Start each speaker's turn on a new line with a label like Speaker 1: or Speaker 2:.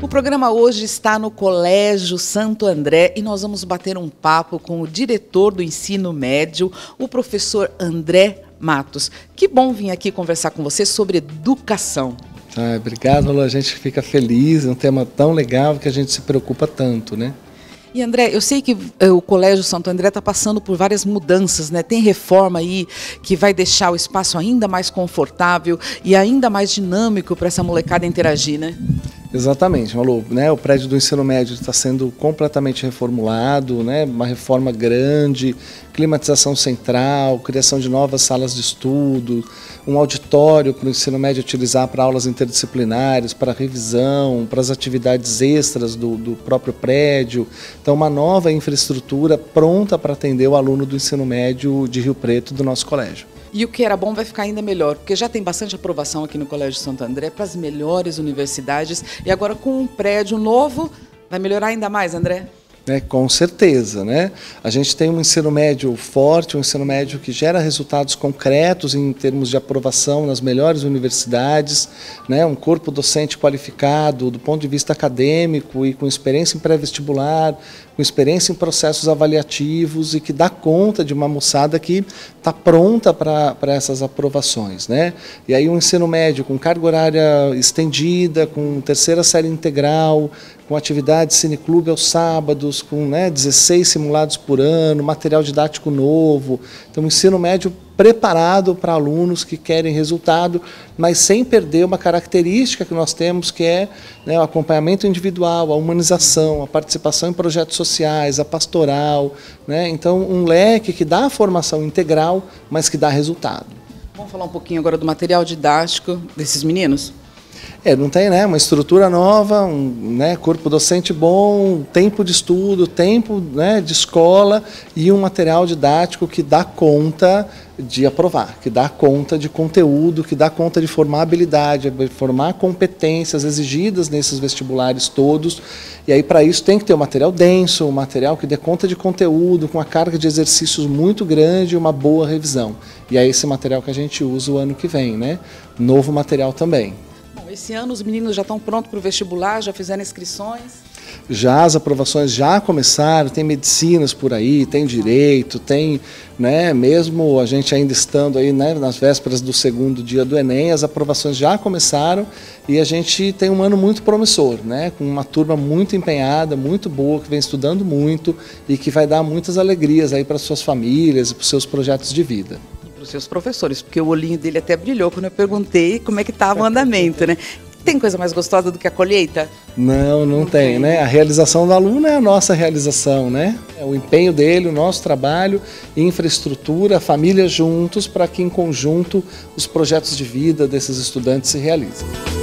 Speaker 1: programa hoje está no Colégio Santo André e nós vamos bater um papo com o diretor do ensino médio, o professor André Matos. Que bom vir aqui conversar com você sobre educação.
Speaker 2: Obrigado, Lula. A gente fica feliz, é um tema tão legal que a gente se preocupa tanto, né?
Speaker 1: E André, eu sei que o Colégio Santo André está passando por várias mudanças, né? Tem reforma aí que vai deixar o espaço ainda mais confortável e ainda mais dinâmico para essa molecada interagir, né?
Speaker 2: Exatamente, Malu, né? O prédio do ensino médio está sendo completamente reformulado, né? Uma reforma grande, climatização central, criação de novas salas de estudo, um auditório para o ensino médio utilizar para aulas interdisciplinares, para revisão, para as atividades extras do próprio prédio. Então, uma nova infraestrutura pronta para atender o aluno do ensino médio de Rio Preto do nosso colégio.
Speaker 1: E o que era bom vai ficar ainda melhor, porque já tem bastante aprovação aqui no Colégio Santo André para as melhores universidades e agora com um prédio novo vai melhorar ainda mais, André?
Speaker 2: Com certeza, né? A gente tem um ensino médio forte, um ensino médio que gera resultados concretos em termos de aprovação nas melhores universidades, né? Um corpo docente qualificado do ponto de vista acadêmico e com experiência em pré-vestibular, com experiência em processos avaliativos e que dá conta de uma moçada que está pronta para essas aprovações, né? E aí um ensino médio com carga horária estendida, com terceira série integral, com atividade cineclube aos sábados, com 16 simulados por ano, material didático novo. Então, um ensino médio preparado para alunos que querem resultado, mas sem perder uma característica que nós temos, que é o acompanhamento individual, a humanização, a participação em projetos sociais, a pastoral. Então, um leque que dá a formação integral, mas que dá resultado.
Speaker 1: Vamos falar um pouquinho agora do material didático desses meninos?
Speaker 2: Não tem uma estrutura nova, corpo docente bom, tempo de estudo, tempo de escola e um material didático que dá conta de aprovar, que dá conta de conteúdo, que dá conta de formar habilidade, formar competências exigidas nesses vestibulares todos. E aí para isso tem que ter um material denso, um material que dê conta de conteúdo, com uma carga de exercícios muito grande e uma boa revisão. E é esse material que a gente usa o ano que vem, Novo material também.
Speaker 1: Esse ano os meninos já estão prontos para o vestibular, já fizeram inscrições?
Speaker 2: Já, as aprovações já começaram, tem medicinas por aí, tem direito, tem, mesmo a gente ainda estando aí, nas vésperas do segundo dia do Enem, as aprovações já começaram e a gente tem um ano muito promissor, com uma turma muito empenhada, muito boa, que vem estudando muito e que vai dar muitas alegrias aí para as suas famílias e para os seus projetos de vida.
Speaker 1: Para os seus professores, porque o olhinho dele até brilhou quando eu perguntei como é que estava o andamento, Tem coisa mais gostosa do que a colheita?
Speaker 2: Não tem, A realização do aluno é a nossa realização, É o empenho dele, o nosso trabalho, infraestrutura, a família juntos, para que em conjunto os projetos de vida desses estudantes se realizem.